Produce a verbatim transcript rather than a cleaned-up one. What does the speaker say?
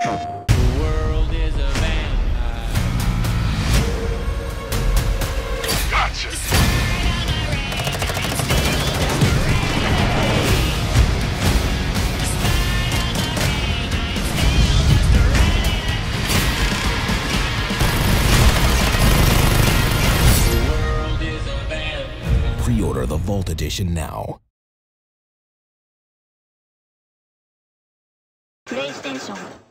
The world is a vampire. Gotcha! The world is a vampire. Pre-order the Vault Edition now. PlayStation